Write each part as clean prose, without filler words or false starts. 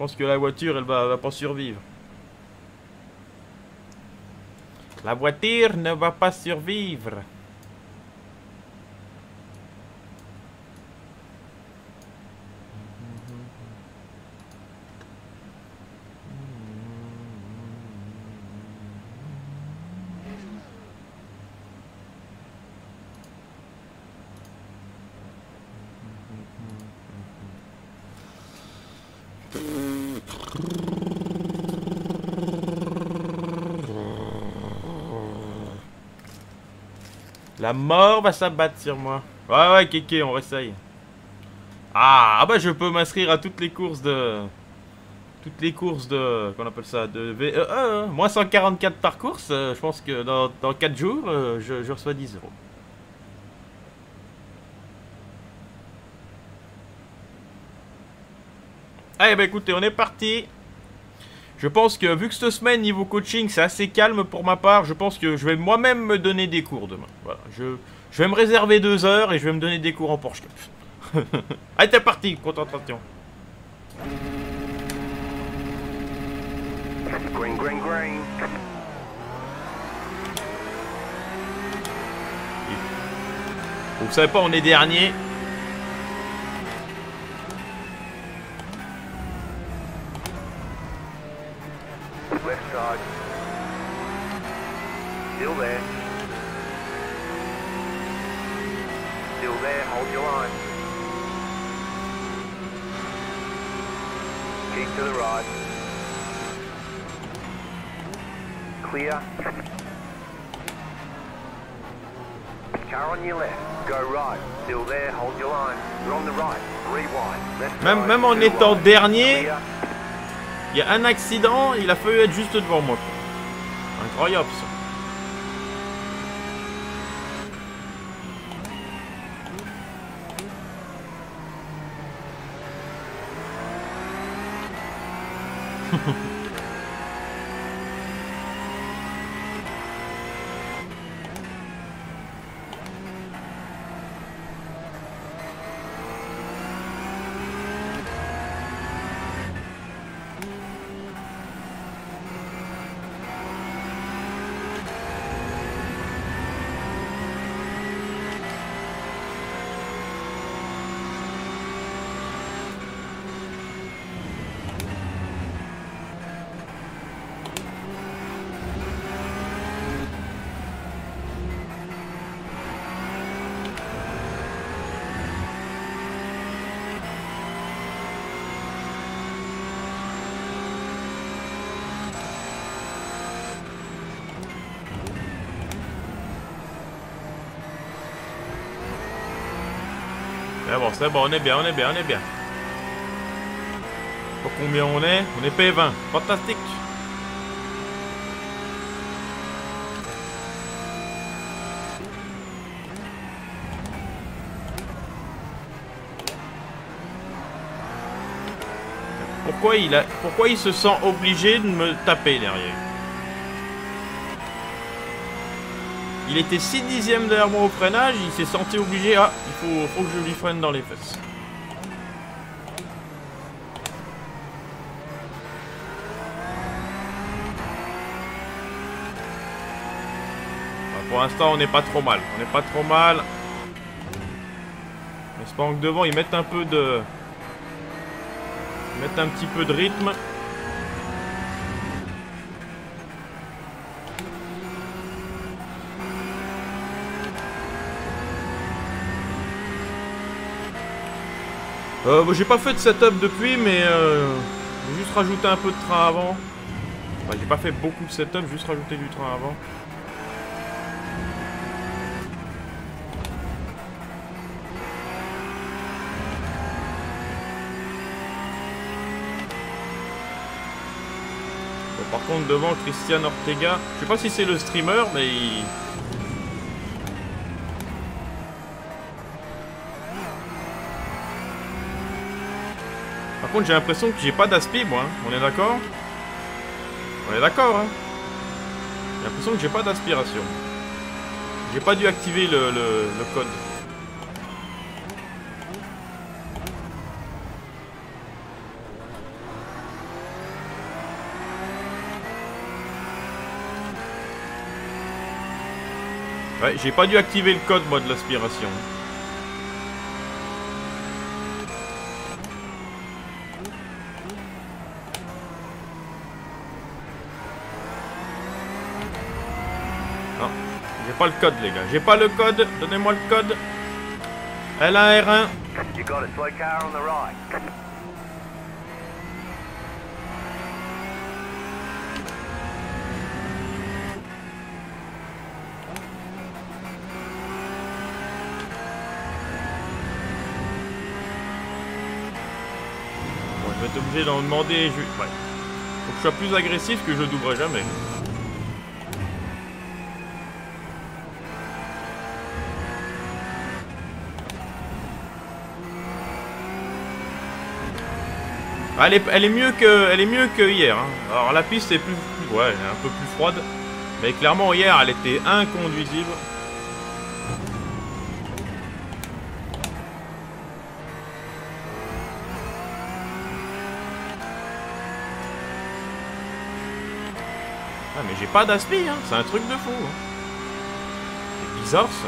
pense que la voiture, elle va pas survivre. La voiture ne va pas survivre. La mort va s'abattre sur moi. Ouais, Kéké, on réessaye. Ah bah je peux m'inscrire à toutes les courses de... Toutes les courses de... Qu'on appelle ça? De VE. Moins 144 par course. Je pense que dans 4 jours, je reçois 10 euros. Allez bah écoutez, on est parti. Je pense que vu que cette semaine niveau coaching c'est assez calme pour ma part, je pense que je vais moi-même me donner des cours demain. Voilà, je vais me réserver 2 heures et je vais me donner des cours en Porsche Cup. Allez, t'es parti, concentration. Green, green, green. Vous savez pas, on est dernier. Left side. Still there. Still there, hold your line. Keep to the right. Clear. Car on your left. Go right. Still there, hold your line. You're on the right. Rewind. Left side. Même en étant wide. dernier, Clear. il y a un accident, il a fallu être juste devant moi. Incroyable ça. C'est bon, on est bien. Pour combien on est? On est P20. Fantastique. Pourquoi il se sent obligé de me taper derrière? Il était 6 dixièmes derrière moi au freinage, il s'est senti obligé. Ah, il faut que je lui freine dans les fesses. Bah, pour l'instant, on n'est pas trop mal. Mais c'est pas que devant, ils mettent un peu de... Ils mettent un petit peu de rythme. J'ai pas fait de setup depuis, mais j'ai juste rajouté un peu de train avant. Enfin, j'ai pas fait beaucoup de setup, juste rajouté du train avant. Bon, par contre, devant Christian Ortega, je sais pas si c'est le streamer, mais il... Par contre, j'ai l'impression que j'ai pas d'aspi, moi. Hein. On est d'accord? On est d'accord, hein? J'ai l'impression que j'ai pas d'aspiration. J'ai pas dû activer le code. Ouais, j'ai pas dû activer le code, moi, de l'aspiration. Non, j'ai pas le code, les gars. J'ai pas le code. Donnez-moi le code. L1, R1. You got a slow car on the right. Bon, je vais être obligé d'en demander. Ouais. Faut que je sois plus agressif que je doublerai jamais. Elle est mieux que hier. Hein. Alors la piste est ouais, elle est un peu plus froide. Mais clairement hier, elle était inconduisible. Ah mais j'ai pas d'aspi, hein. C'est un truc de fou. Hein. C'est bizarre ça.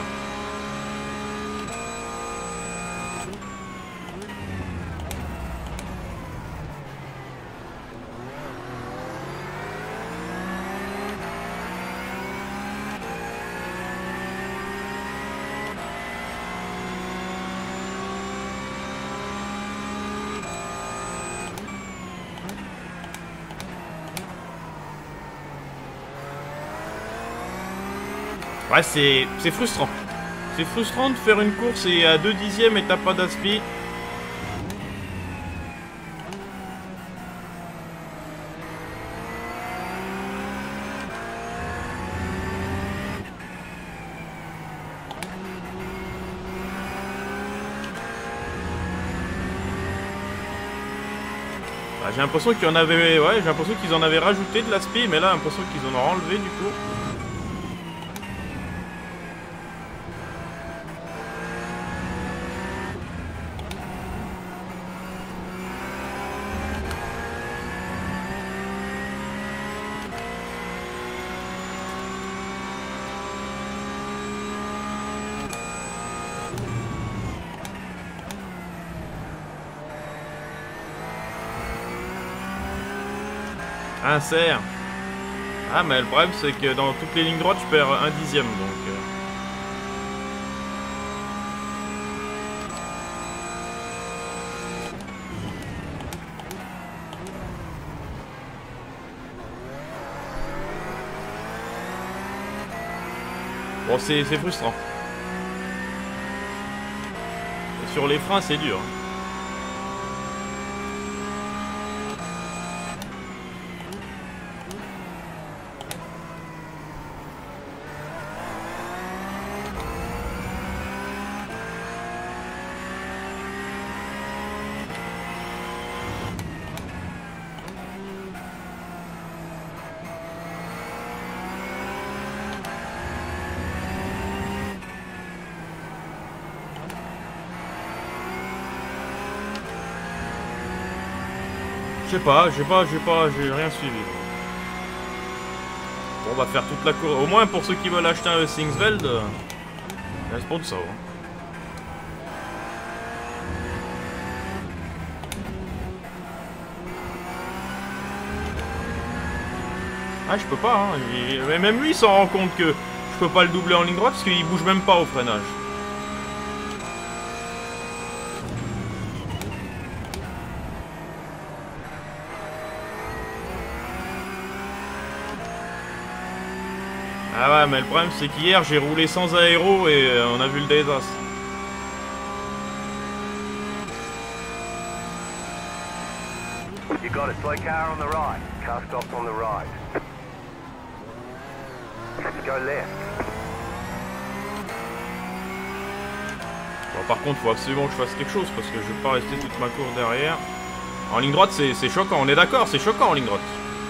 Ouais, c'est frustrant. C'est frustrant de faire une course et à 2 dixièmes et t'as pas d'aspi. Bah, j'ai l'impression qu'il y en avait... Ouais, j'ai l'impression qu'ils en avaient rajouté de l'aspi, mais là, j'ai l'impression qu'ils en ont enlevé du coup. Insert. Ah mais le problème c'est que dans toutes les lignes droites je perds 1 dixième donc... Bon c'est frustrant. Et sur les freins c'est dur. Je sais pas, j'ai rien suivi. Bon, on va faire toute la course. Au moins pour ceux qui veulent acheter un Singsveld, il y a un sponsor. Hein. Ah, je peux pas, hein. Mais même lui il s'en rend compte que je peux pas le doubler en ligne droite parce qu'il bouge même pas au freinage. Ah ouais, mais le problème c'est qu'hier j'ai roulé sans aéro et on a vu le désastre. You got a slow car on the right. Car stopped on the right. Go left. Bon, par contre, faut absolument que je fasse quelque chose parce que je vais pas rester toute ma course derrière. En ligne droite, c'est choquant, on est d'accord, c'est choquant en ligne droite.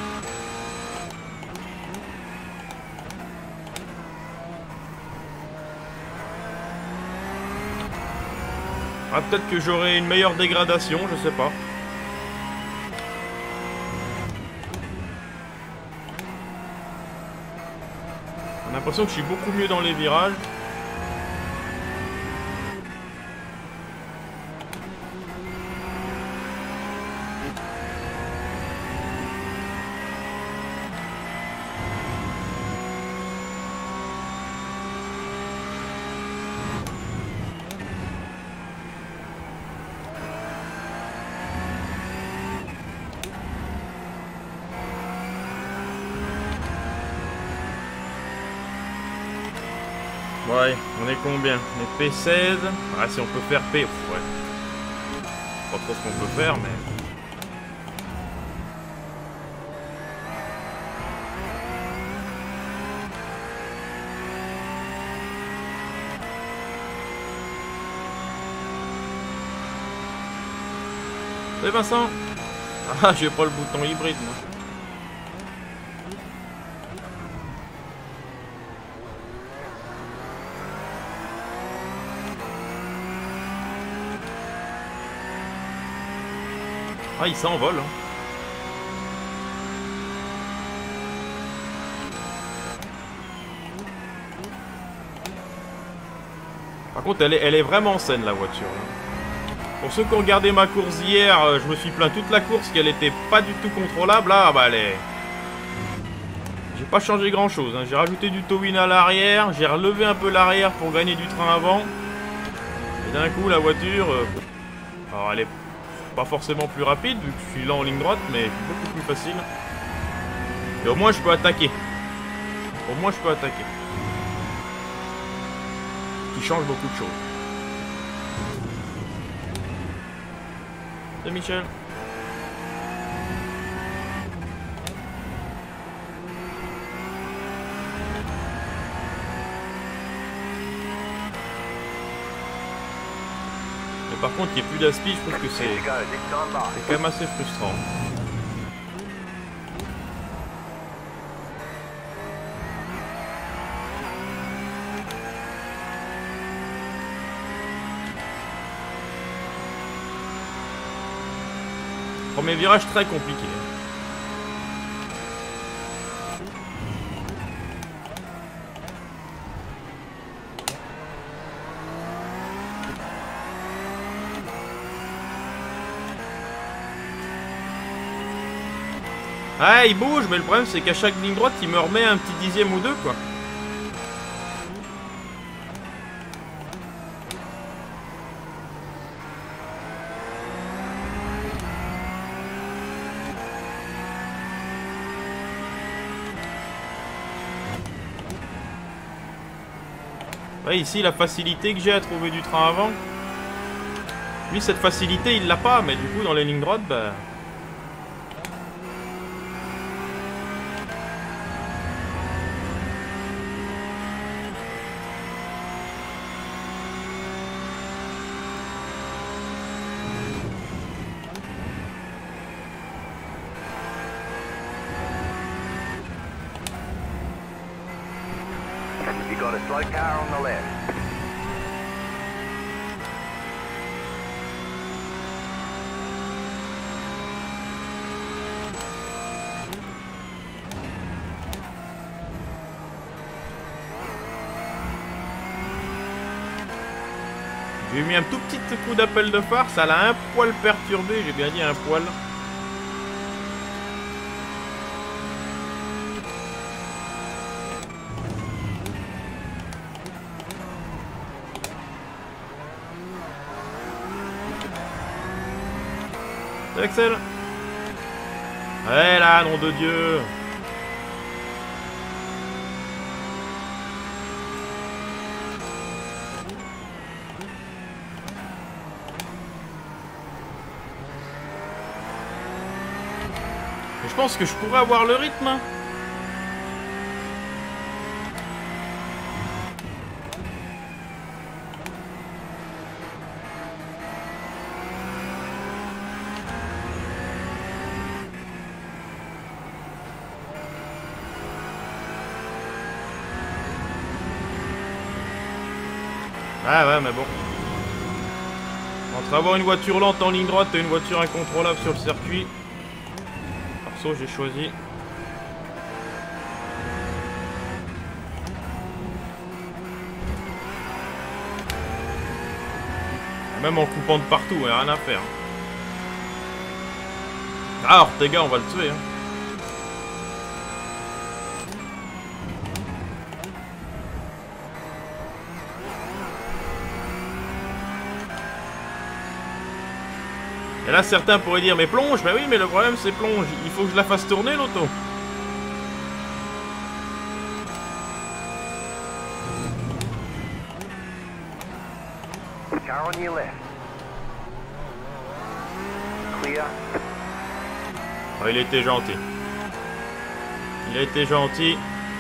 Ah, peut-être que j'aurai une meilleure dégradation, je sais pas. l'impression que je suis beaucoup mieux dans les virages. Ouais, on est combien? On est P16. Ah, si on peut faire P... Pff, ouais. Pas trop ce qu'on peut faire, mais... Salut Vincent. Ah, j'ai pas le bouton hybride, moi. Ah, il s'envole. Hein. Par contre, elle est vraiment saine, la voiture. Là. Pour ceux qui ont regardé ma course hier, je me suis plaint toute la course qu'elle était pas du tout contrôlable. Là, bah, elle est... J'ai pas changé grand-chose. Hein. J'ai rajouté du towing à l'arrière. J'ai relevé un peu l'arrière pour gagner du train avant. Et d'un coup, la voiture... Alors, elle est... pas forcément plus rapide vu que je suis là en ligne droite, mais beaucoup plus facile. Et au moins je peux attaquer. Au moins je peux attaquer. Qui change beaucoup de choses. C'est Michel. Mais par contre, il n'y a plus d'aspi, je trouve que c'est quand même assez frustrant. Premier virage très compliqué. Ah, il bouge, mais le problème c'est qu'à chaque ligne droite, il me remet un petit dixième ou deux, quoi. Ouais, ici, la facilité que j'ai à trouver du train avant. Lui, cette facilité, il l'a pas, mais du coup, dans les lignes droites, bah... You got a slow car on the left. J'ai mis un tout petit coup d'appel de phare, ça l'a un poil perturbé, j'ai bien dit un poil. Salut Axel. Ouais là, nom de Dieu. Je pense que je pourrais avoir le rythme. Hein. Ah ouais, mais bon. Entre avoir une voiture lente en ligne droite et une voiture incontrôlable sur le circuit, perso j'ai choisi. Même en coupant de partout, il n'y a rien à faire. Ah, Ortega, on va le tuer. Hein. Et là, certains pourraient dire, mais plonge. Mais oui, mais le problème, c'est plonge. Il faut que je la fasse tourner, l'auto. Car on your left. Clear. Oh, il était gentil. Il a été gentil.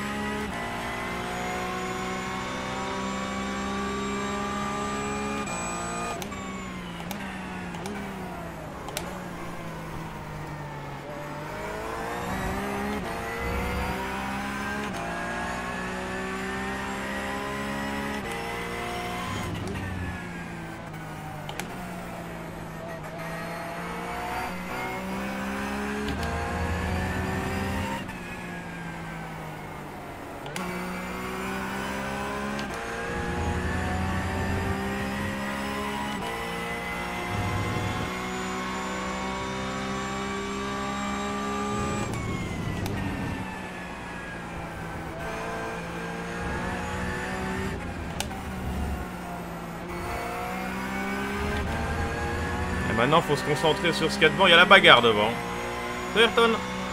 Et maintenant, faut se concentrer sur ce qu'il y a devant. Il y a la bagarre devant. Ayrton.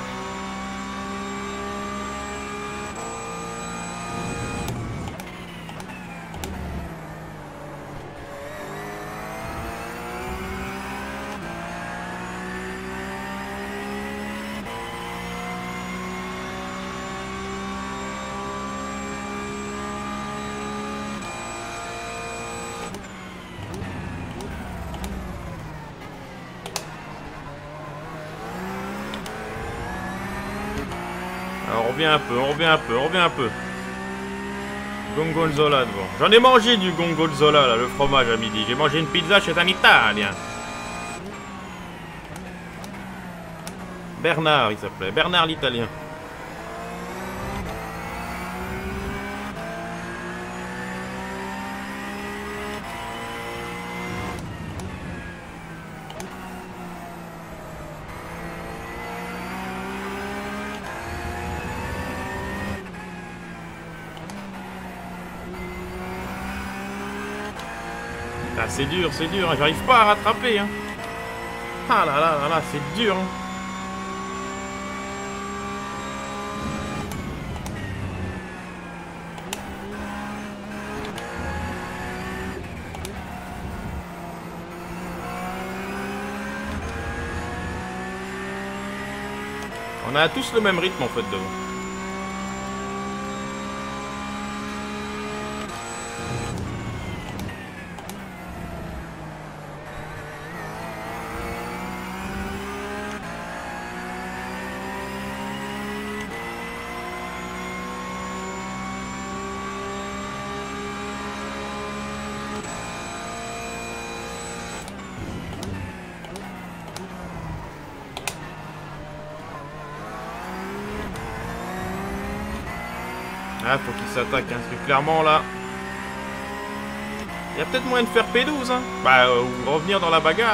Alors, on revient un peu, on revient un peu, on revient un peu. Gorgonzola devant. J'en ai mangé du gorgonzola, là, le fromage à midi. J'ai mangé une pizza chez un Italien. Bernard, il s'appelait. Bernard l'Italien. Ah, c'est dur, hein. J'arrive pas à rattraper. Hein. Ah là là là là, c'est dur. Hein. On a tous le même rythme en fait devant. Ah, faut qu'il s'attaque, hein, parce que clairement là... Il y a peut-être moyen de faire P12, hein. Bah, ou revenir dans la bagarre.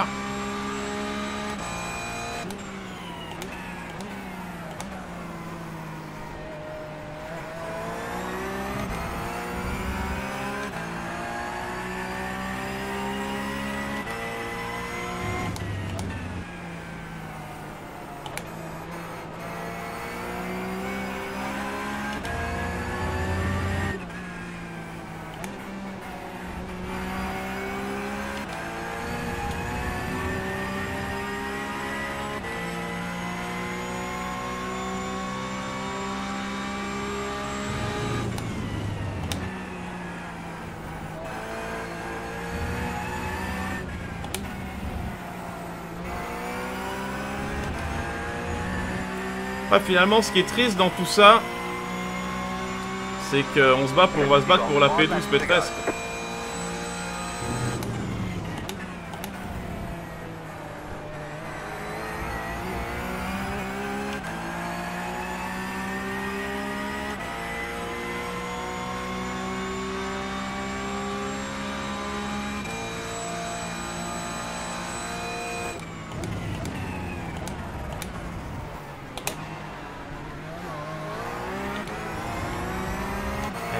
Enfin, finalement, ce qui est triste dans tout ça, c'est qu'on on va se battre pour la P12 P13.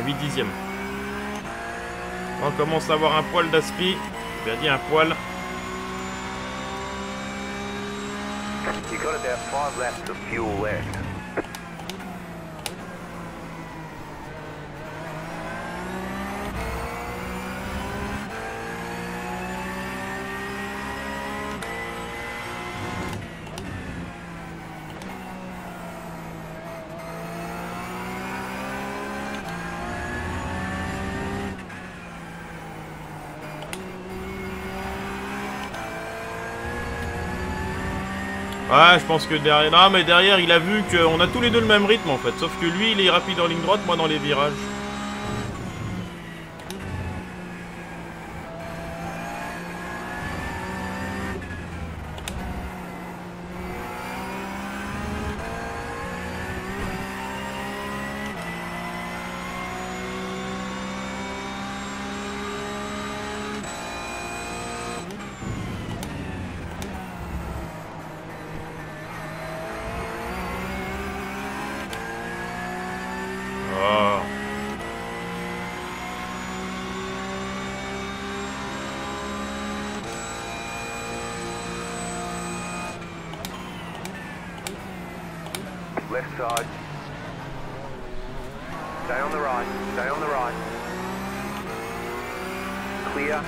8 dixièmes. On commence à avoir un poil d'aspi. J'ai bien dit un poil. You got about 5 laps of fuel left. Ouais, je pense que derrière... Non, mais derrière, il a vu qu'on a tous les deux le même rythme, en fait. Sauf que lui, il est rapide en ligne droite, moi dans les virages. Oh. Left side. Stay on the right. Stay on the right. Clear.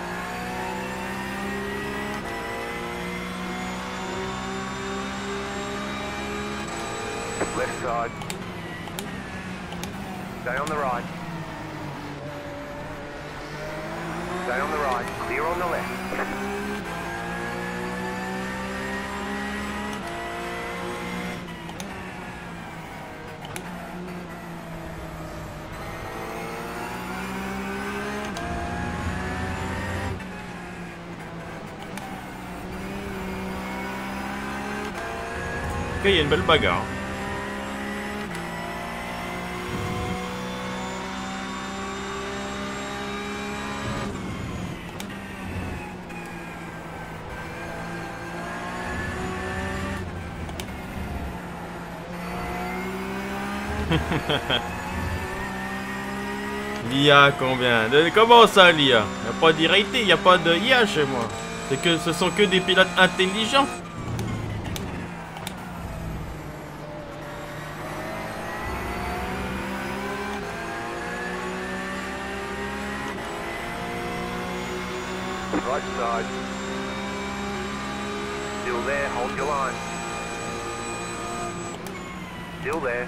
Left side. Stay on the right. Stay on the right. Clear on the left. Ok, il y a une belle bagarre. L'IA combien comment ça l'IA? Y'a pas d'irrité, y a pas de IA chez moi. C'est que ce sont que des pilotes intelligents. Right side. Still there, hold your line. Still there.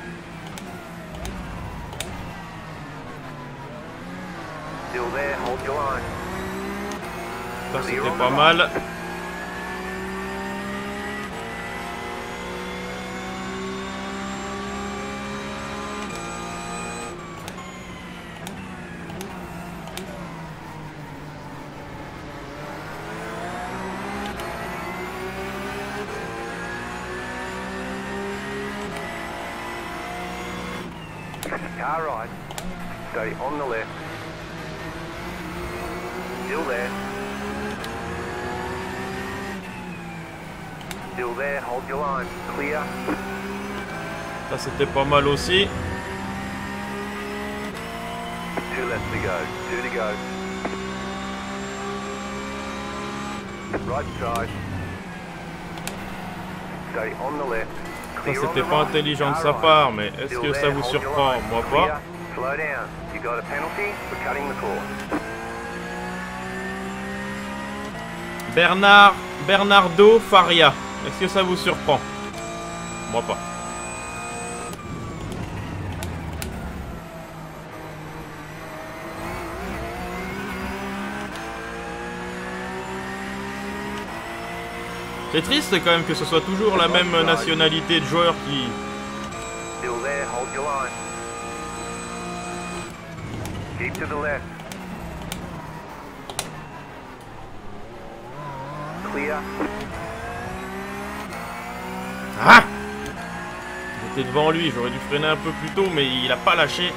Still there, hold your line. Ça c'était pas mal. Car right. Stay on the left. Still there. Still there, hold your line. Clear. Ça c'était pas mal aussi. 2 left to go. 2 to go. Right side. Stay on the left. Ça c'était pas intelligent de sa part, mais est-ce que ça vous surprend? Moi pas. Slow down. You got a penalty for cutting the course. Bernardo Faria. Est-ce que ça vous surprend? Moi pas. C'est triste quand même que ce soit toujours la même nationalité de joueurs qui... Still there, hold your line. Keep to the left. Clear. Ah! J'étais devant lui, j'aurais dû freiner un peu plus tôt, mais il a pas lâché.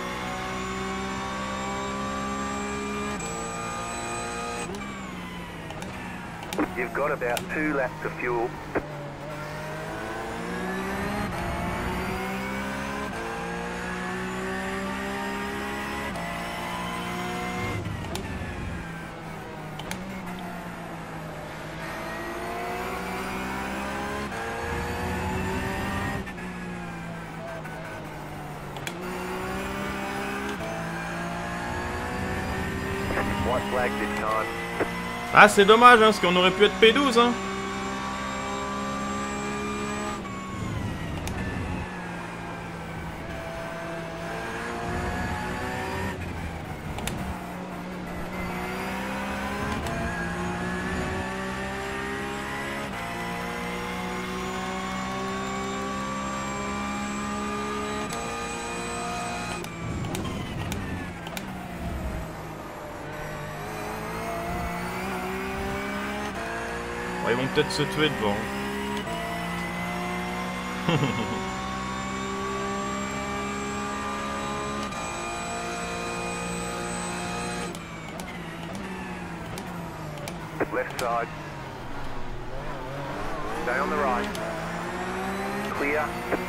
You've got about 2 laps of fuel. flag this time. Ah, c'est dommage, hein, parce qu'on aurait pu être P12, hein. Ouais, ils vont peut-être se tuer devant. Left side. Stay on the right. Clear.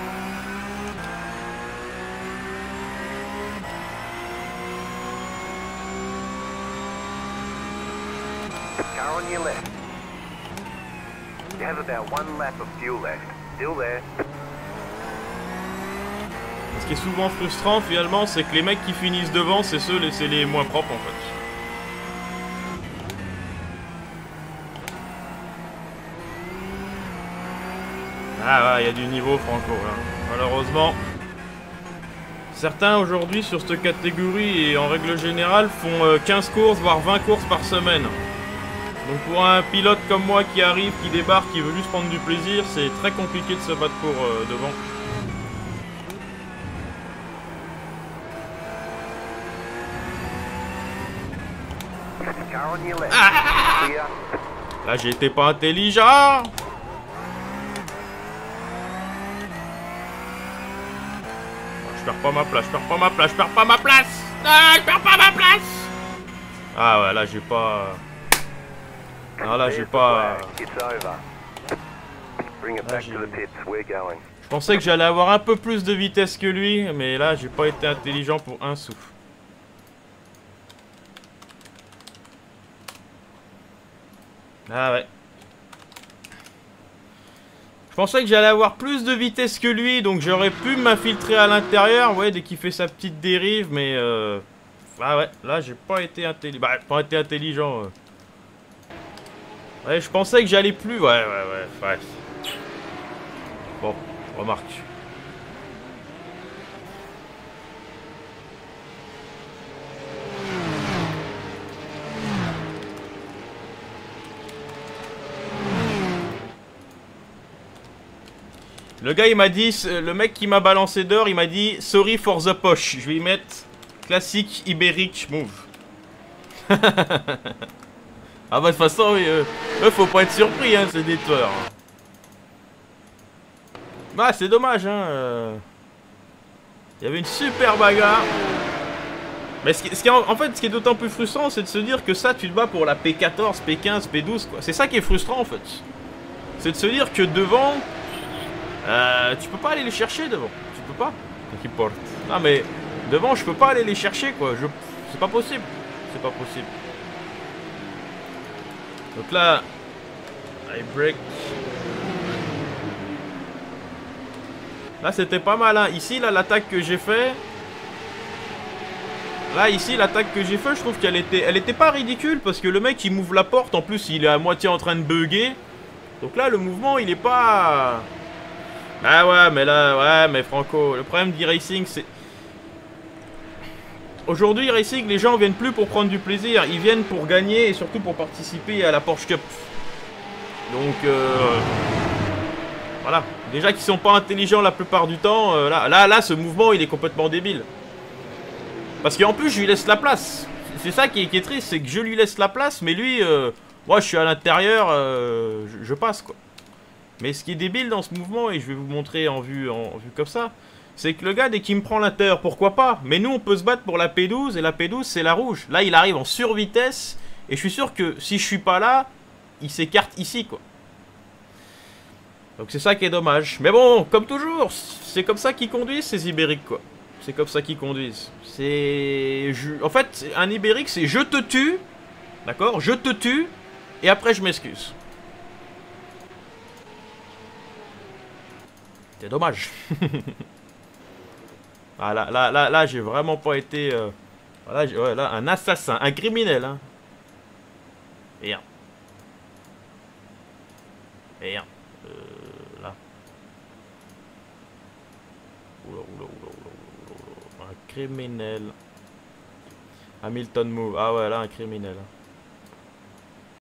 Car on your left. You have about 1 lap of fuel left. Still there. Ce qui est souvent frustrant finalement, c'est que les mecs qui finissent devant, c'est les moins propres en fait. Ah ouais, il y a du niveau Franco là. Malheureusement. Certains aujourd'hui sur cette catégorie et en règle générale font 15 courses voire 20 courses par semaine. Donc pour un pilote comme moi qui arrive, qui débarque, qui veut juste prendre du plaisir, c'est très compliqué de se battre pour devant. Car on your left. Ah, Clear. là j'étais pas intelligent. Je perds pas ma place, je perds pas ma place, je perds pas ma place. Ah, je perds pas ma place. Ah ouais, là j'ai pas... Ah là j'ai There's the pas... flag. It's over. Bring it back j'ai- to the pits. We're going. Je pensais que j'allais avoir un peu plus de vitesse que lui, mais là j'ai pas été intelligent pour un sou. Ah ouais. Je pensais que j'allais avoir plus de vitesse que lui, donc j'aurais pu m'infiltrer à l'intérieur, ouais, dès qu'il fait sa petite dérive, mais ah ouais, là j'ai pas été intelligent. Bah, pas été intelligent. Ouais, je pensais que j'allais plus, ouais. Bon, remarque. Le gars il m'a dit, le mec qui m'a balancé dehors, il m'a dit sorry for the poche. Je vais y mettre classique ibérique move. Ah bah de toute façon, oui, faut pas être surpris, hein, c'est des tueurs. Bah c'est dommage, hein. Il y avait une super bagarre. Mais ce qui est d'autant plus frustrant, c'est de se dire que ça, tu te bats pour la P14, P15, P12, quoi. C'est ça qui est frustrant, en fait. C'est de se dire que devant... tu peux pas aller les chercher devant. Tu peux pas. Qui porte. Non mais devant je peux pas aller les chercher quoi. C'est pas possible. C'est pas possible. Donc là, I break. Là c'était pas mal hein. Ici là l'attaque que j'ai fait. Là ici l'attaque que j'ai fait, je trouve qu'elle était pas ridicule parce que le mec il m'ouvre la porte. En plus il est à moitié en train de bugger. Donc là le mouvement il est pas... Ah ouais, mais là, ouais, mais Franco, le problème d'e-racing, c'est... Aujourd'hui, e-racing, les gens viennent plus pour prendre du plaisir, ils viennent pour gagner et surtout pour participer à la Porsche Cup. Donc, voilà. Déjà qu'ils sont pas intelligents la plupart du temps, là, ce mouvement, il est complètement débile. Parce qu'en plus, je lui laisse la place. C'est ça qui est triste, c'est que je lui laisse la place, mais lui, moi, je suis à l'intérieur, je passe, quoi. Mais ce qui est débile dans ce mouvement, et je vais vous montrer en vue comme ça, c'est que le gars, dès qu'il me prend l'intérieur, pourquoi pas? Mais nous, on peut se battre pour la P12, et la P12, c'est la rouge. Là, il arrive en survitesse, et je suis sûr que si je suis pas là, il s'écarte ici, quoi. Donc c'est ça qui est dommage. Mais bon, comme toujours, c'est comme ça qu'ils conduisent, ces ibériques, quoi. C'est comme ça qu'ils conduisent. En fait, un ibérique, c'est je te tue, d'accord? Je te tue, et après je m'excuse. C'est dommage. Ah là, j'ai vraiment pas été... Voilà, ouais, là, un assassin, un criminel. Hein. Merde. Merde. Là. Oula, oula, oula, oula, oula, oula. Un criminel. Hamilton move. Ah ouais, là, un criminel.